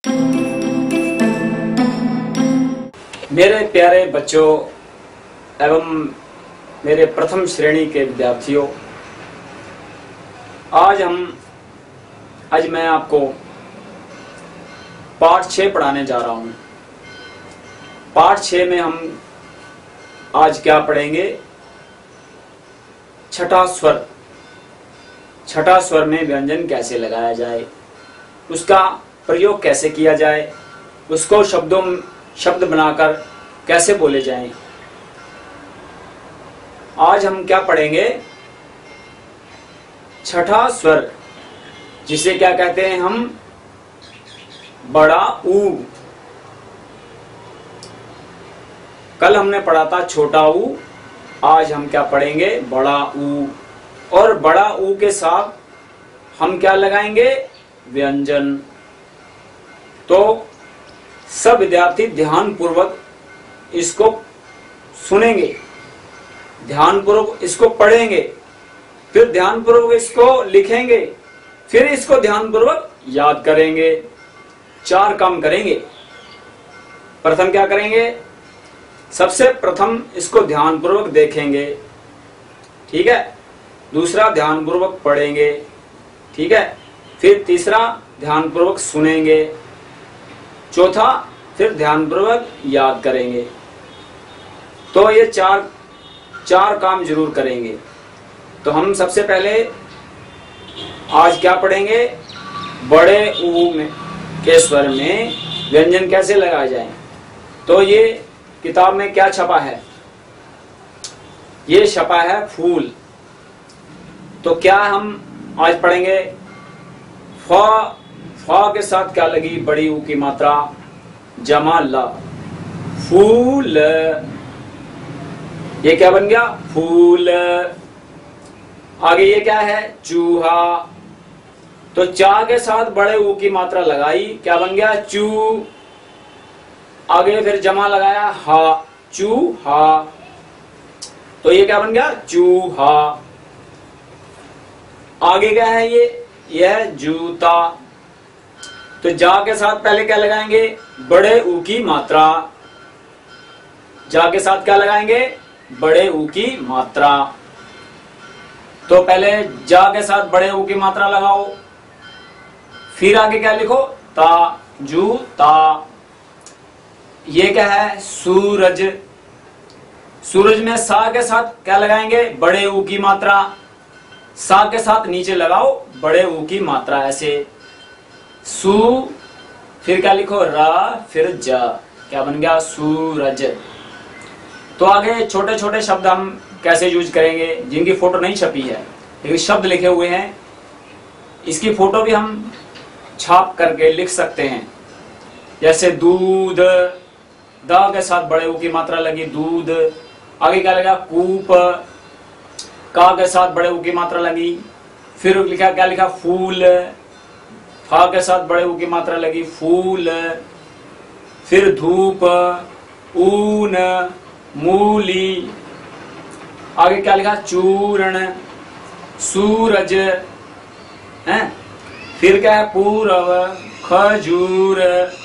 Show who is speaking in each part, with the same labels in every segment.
Speaker 1: मेरे प्यारे बच्चों एवं मेरे प्रथम श्रेणी के विद्यार्थियों, आज मैं आपको पाठ 6 पढ़ाने जा रहा हूं। पाठ 6 में हम आज क्या पढ़ेंगे? छठा स्वर। छठा स्वर में व्यंजन कैसे लगाया जाए, उसका प्रयोग कैसे किया जाए, उसको शब्द बनाकर कैसे बोले जाएं। आज हम क्या पढ़ेंगे? छठा स्वर, जिसे क्या कहते हैं हम? बड़ा ऊ। कल हमने पढ़ा था छोटा ऊ, आज हम क्या पढ़ेंगे? बड़ा ऊ। और बड़ा ऊ के साथ हम क्या लगाएंगे? व्यंजन। तो सब विद्यार्थी ध्यानपूर्वक इसको सुनेंगे, ध्यानपूर्वक इसको पढ़ेंगे, फिर ध्यानपूर्वक इसको लिखेंगे, फिर इसको ध्यानपूर्वक याद करेंगे। 4 काम करेंगे। प्रथम क्या करेंगे? सबसे प्रथम इसको ध्यानपूर्वक देखेंगे, ठीक है। दूसरा, ध्यानपूर्वक पढ़ेंगे, ठीक है। फिर तीसरा, ध्यानपूर्वक सुनेंगे। चौथा, फिर ध्यानपूर्वक याद करेंगे। तो ये चार काम जरूर करेंगे। तो हम सबसे पहले आज क्या पढ़ेंगे? बड़े ऊ के स्वर में व्यंजन कैसे लगाए जाएं। तो ये किताब में क्या छपा है? ये छपा है फूल। तो क्या हम आज पढ़ेंगे? फ के साथ क्या लगी? बड़ी ऊ की मात्रा, जमा ला, फूल। ये क्या बन गया? फूल। आगे ये क्या है? चूहा। तो चा के साथ बड़े ऊ की मात्रा लगाई, क्या बन गया? चू। आगे फिर जमा लगाया, हा, चूहा। तो ये क्या बन गया? चूहा। आगे क्या है? यह जूता। तो जा के साथ पहले क्या लगाएंगे? बड़े ऊ की मात्रा। जा के साथ क्या लगाएंगे? बड़े ऊ की मात्रा। तो पहले जा के साथ बड़े ऊ की मात्रा लगाओ, फिर आगे क्या लिखो? ता, जूता। ये क्या है? सूरज। सूरज में सा के साथ क्या लगाएंगे? बड़े ऊ की मात्रा। सा के साथ नीचे लगाओ बड़े ऊ की मात्रा, ऐसे। सू, फिर क्या लिखो? रा, फिर जा। क्या बन गया? सूरज। तो आगे छोटे छोटे शब्द हम कैसे यूज करेंगे, जिनकी फोटो नहीं छपी है लेकिन शब्द लिखे हुए हैं, इसकी फोटो भी हम छाप करके लिख सकते हैं। जैसे दूध, दा के साथ बड़े ऊ की मात्रा लगी, दूध। आगे क्या लगा? कूप। का के साथ बड़े ऊ की मात्रा लगी, फिर लिखा, क्या लिखा? फूल। फा के साथ बड़े ऊ की मात्रा लगी, फूल। फिर धूप, ऊन, मूली। आगे क्या लिखा? चूर्ण, सूरज, हैं। फिर क्या है? पूरब, खजूर।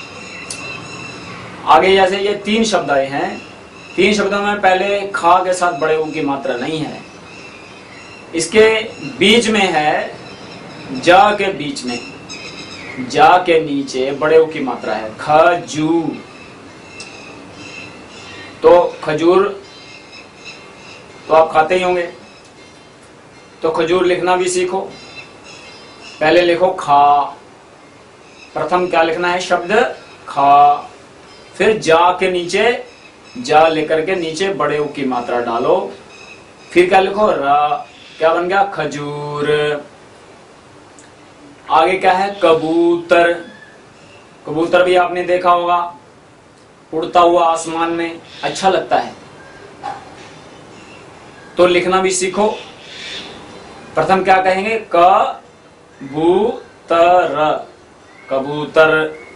Speaker 1: आगे जैसे ये 3 शब्द आए हैं, 3 शब्दों में पहले खा के साथ बड़े ऊ की मात्रा नहीं है, इसके बीच में है, जा के बीच में, जा के नीचे बड़े ऊ की मात्रा है, खजूर। तो खजूर तो आप खाते ही होंगे, तो खजूर लिखना भी सीखो। पहले लिखो खा। प्रथम क्या लिखना है? शब्द खा। फिर जा के नीचे, जा लेकर के नीचे बड़े ऊ की मात्रा डालो, फिर क्या लिखो? रा। क्या बन गया? खजूर। आगे क्या है? कबूतर। कबूतर भी आपने देखा होगा, उड़ता हुआ आसमान में, अच्छा लगता है। तो लिखना भी सीखो। प्रथम क्या कहेंगे? कबूतर, कबूतर।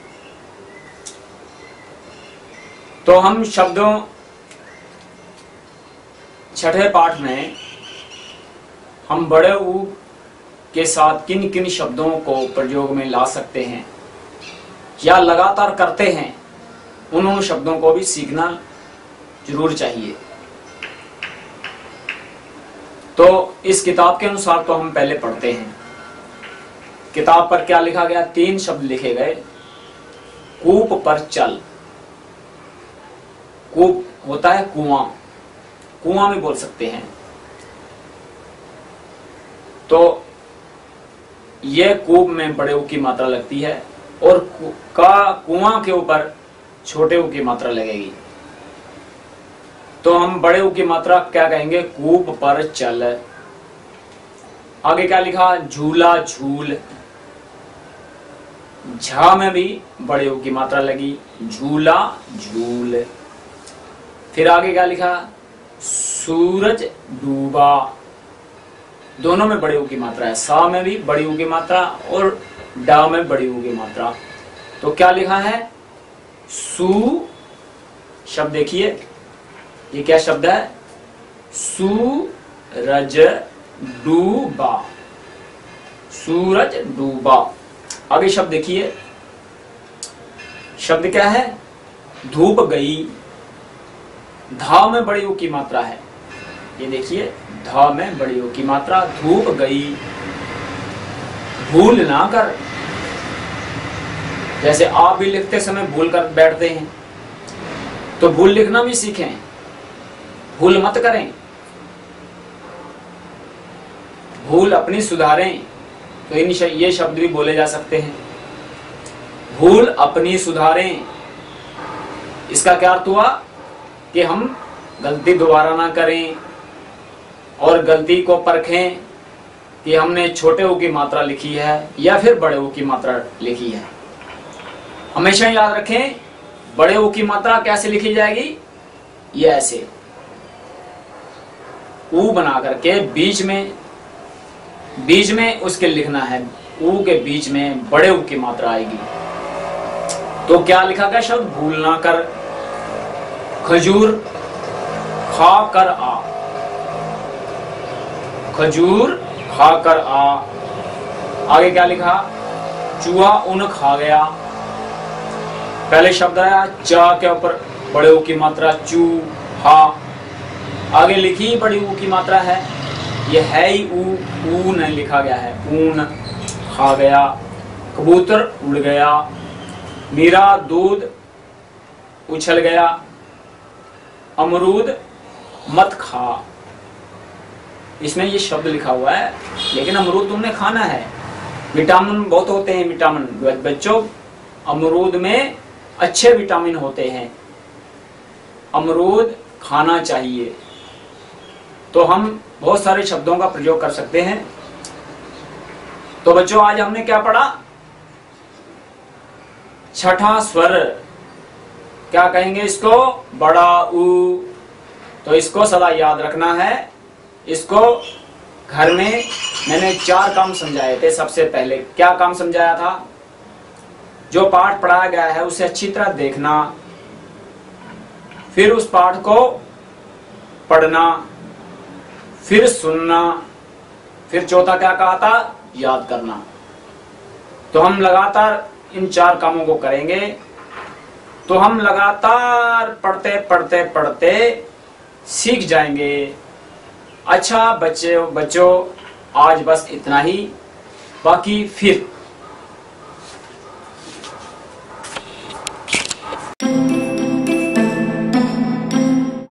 Speaker 1: तो हम शब्दों छठे पाठ में हम बड़े ऊ के साथ किन किन शब्दों को प्रयोग में ला सकते हैं, या लगातार करते हैं, उन शब्दों को भी सीखना जरूर चाहिए। तो इस किताब के अनुसार तो हम पहले पढ़ते हैं। किताब पर क्या लिखा गया? 3 शब्द लिखे गए। कूप पर चल। कूप होता है कुआं, कुआं भी बोल सकते हैं। तो यह कूप में बड़े ऊ की मात्रा लगती है और कुआं के ऊपर छोटे ऊ की मात्रा लगेगी। तो हम बड़े ऊ की मात्रा क्या कहेंगे? कूप पर चल। आगे क्या लिखा? झूला झूल। झा में भी बड़े ऊ की मात्रा लगी, झूला झूल। फिर आगे क्या लिखा? सूरज डूबा। दोनों में बड़े ऊ की मात्रा है, सा में भी बड़ी ऊ की मात्रा और डा में बड़ी ऊ की मात्रा। तो क्या लिखा है? सू शब्द देखिए, ये क्या शब्द है? सूरज डूबा। सूरज डूबा। आगे शब्द देखिए, शब्द क्या है? धूप गई। धा में बड़ी ऊ की मात्रा है, ये देखिए, धा में बड़ी ऊ की मात्रा। धूप गई। भूल ना कर। जैसे आप भी लिखते समय भूल कर बैठते हैं, तो भूल लिखना भी सीखें, भूल मत करें। भूल अपनी सुधारें। तो ये शब्द भी बोले जा सकते हैं। भूल अपनी सुधारें, इसका क्या अर्थ हुआ कि हम गलती दोबारा ना करें और गलती को परखें कि हमने छोटे ऊ की मात्रा लिखी है या फिर बड़े ऊ की मात्रा लिखी है। हमेशा याद रखें, बड़े ऊ की मात्रा कैसे लिखी जाएगी? ये ऐसे ऊ बना करके बीच में उसके लिखना है। ऊ के बीच में बड़े ऊ की मात्रा आएगी। तो क्या लिखा गया शब्द? भूल ना कर। खजूर खा कर आ। खजूर खा कर आ। आगे क्या लिखा? चूहा ऊन खा गया। पहले शब्द आया चा के ऊपर बड़े ऊ की मात्रा चू हा। आगे लिखी बड़ी ऊ की मात्रा है, ये है ही ऊ नहीं लिखा गया है। ऊन खा गया। कबूतर उड़ गया। मीरा दूध उछल गया। अमरूद मत खा। इसमें ये शब्द लिखा हुआ है, लेकिन अमरूद तुमने खाना है। विटामिन बहुत होते हैं। विटामिन बच्चों, अमरूद में अच्छे विटामिन होते हैं, अमरूद खाना चाहिए। तो हम बहुत सारे शब्दों का प्रयोग कर सकते हैं। तो बच्चों, आज हमने क्या पढ़ा? छठा स्वर। क्या कहेंगे इसको? बड़ा ऊ। तो इसको सदा याद रखना है। इसको घर में मैंने 4 काम समझाए थे। सबसे पहले क्या काम समझाया था? जो पाठ पढ़ाया गया है उसे अच्छी तरह देखना, फिर उस पाठ को पढ़ना, फिर सुनना, फिर चौथा क्या कहा था? याद करना। तो हम लगातार इन 4 कामों को करेंगे तो हम लगातार पढ़ते सीख जाएंगे। अच्छा बच्चों, आज बस इतना ही। बाकी फिर